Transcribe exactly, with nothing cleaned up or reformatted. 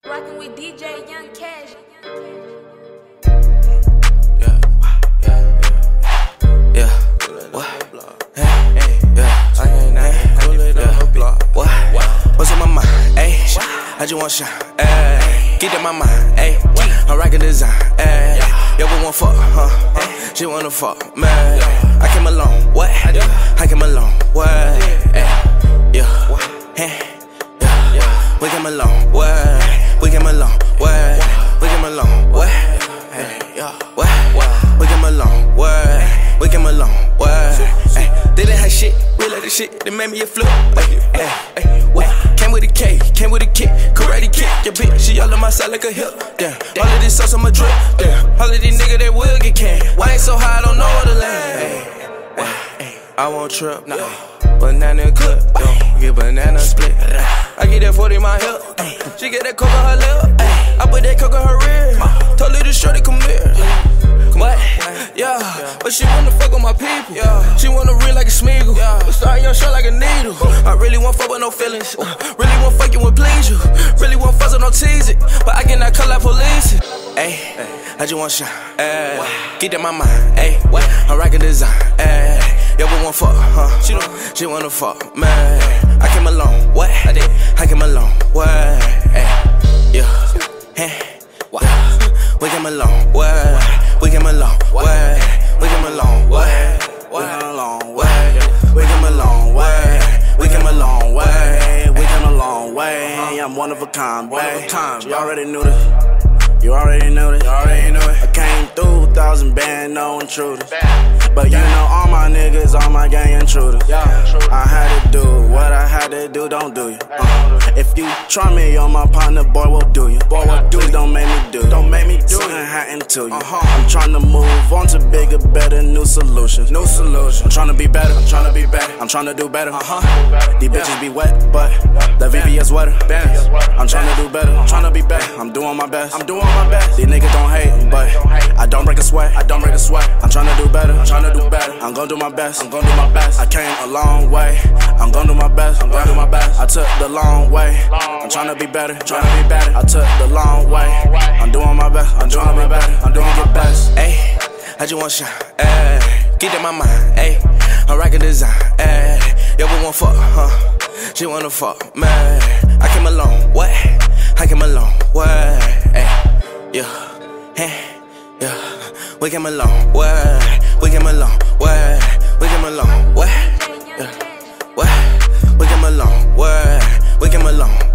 Rockin' with D J Young Cash. Yeah, yeah, yeah, yeah. What? Hey, hey, yeah. I can't name. Pull it on the block. What? What's on my mind? Hey, I just want shine. Hey, get in my mind. Hey, I'm rockin' design. Hey, yo, we want fuck, huh? She wanna fuck, man. I came along. What? I came along. What? Hey, yeah. Hey, yeah. We came along. What? We came along. What? We came along. What? Hey, yeah. What? We came along. What? We came along. What? Hey, they didn't have shit. We let the shit. They made me a flip. Hey, hey, hey. What? Came with a K. Came with a kick. Karate kick. Your bitch. She all on my side like a hip. Damn. All of this sauce on my drip. Damn. All of these niggas that will get canned. Why ain't so high? I don't know where to land. Hey, hey. I won't trip. No. Banana clip. Get banana split. I get that forty in my hip. She get that coke on her lip. I put that coke on her rear. Told her to shorty come here. What? Yeah, but she wanna fuck with my people. She wanna real like a Smeagol. Starting your shot like a needle. I really won't fuck with no feelings. Really won't fuck you and please you. Really won't fuss or no tease it. But I cannot call out police. Ayy, I just want shine. Ayy, get in my mind. Ayy, I'm rockin' design. Ayy, yeah, we want fuck, huh? She don't, she wanna fuck, man. I came along, what? I did. I came along, what? Ayy, yeah, hey, what? We came along, what? We came along, what? We came along, what? We came along, what? We came a long way. We came a long way. We came a long way. I'm one of a kind, babe. You already knew this. You already knew this. You already knew it. I came through thousand band, no intruders. But you know all my niggas, all my gang intruders. I had to do what I had to do, don't do you. Uh, if you try me on my partner, boy, what do you? Boy, what do you? Don't make me do. Don't make me do. Something happen to you. I'm trying to move on to bigger, better, new solutions. New solutions. I'm trying to be better. I'm trying to be better. I'm trying to do better. Uh huh. These bitches be wet, but the V V S wetter. I'm trying to do better. I'm trying to be better. I'm doing my best. I'm doing my best. These niggas don't hate, but I don't break a sweat. I don't break a sweat. I'm trying to do better. I'm trying to do better. I'm gonna do my best. I'm gonna do my best. I came a long way. I'm gonna do my best. I'm gonna do my best. I took the long way. I'm trying to be better. Trying to be better. I took the long way. I'm doing my best. I'm doing my best. I'm doing my best. Ayy, I just want shine. Ayy, get in my mind. Ayy, I'm rockin' design. Ayy, yeah, we want fuck, huh? She wanna fuck, man. I came along, what? I came along, what? Ayy, yeah, hey, yeah. We came along, what? We came along, what? We came along, what? Yeah, what? We came along, what? We came along.